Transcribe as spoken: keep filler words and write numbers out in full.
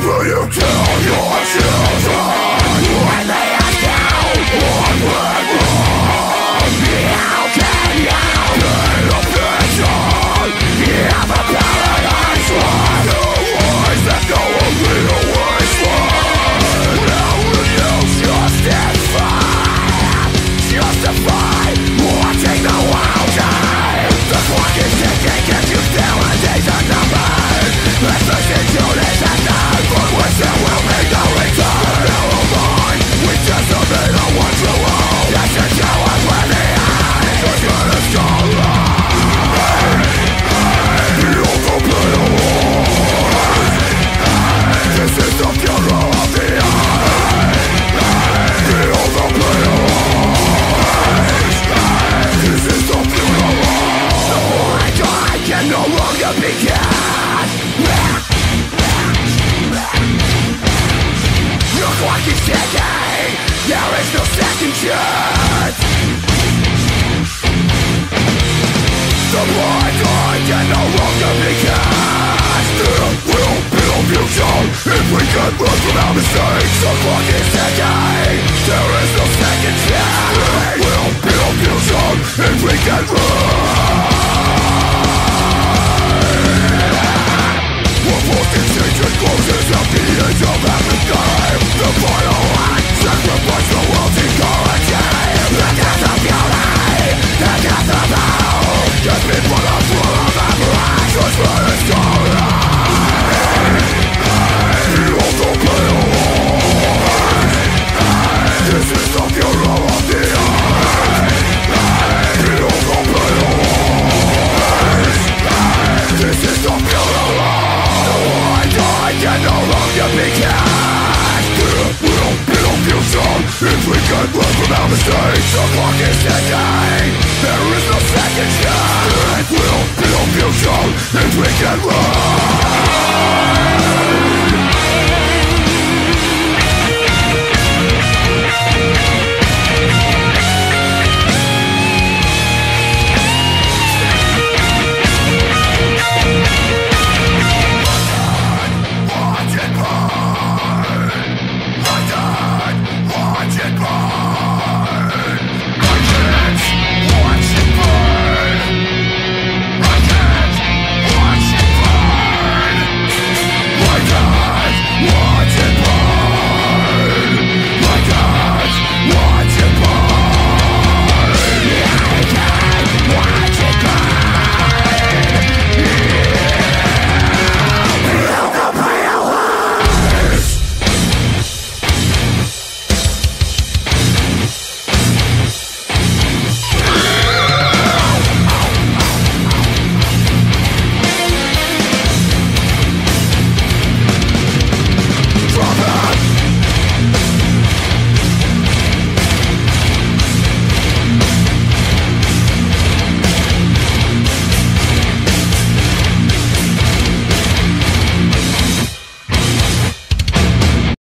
will you tell your children when they ask how one went wrong? How can you paint a picture? You have a paradise one. The words that go a little wasteland. How will you justify, justify watching the world die? The clock is ticking, can't you tell the days are numbered? Let's listen to this and die, for which there will be no return. Now on, we just submit a one true world. Yes, it's how I play the eye. Just let us go right. The ultimate war. This is the funeral of the eye. The ultimate war. This is the funeral war. The war I die can no longer be cast. The clock is ticking, there is no second chance. The blind eye can no longer be cast. There will be no future if we can learn from our mistakes. The clock is ticking, there is no second chance. There will be no future if we can learn. One more decision closes at the edge of every game. The final act, sacrifice the world's ecology. The death of beauty, the death of hope. Get me for the thrill of avarice. Just let us go right. The ultimate war. This is the funeral of the eye. The ultimate war. This is the funeral of I can no longer be cast. There will be no future if we can learn from our mistakes. The clock is ticking, there is no second chance. There will be no future if we can learn.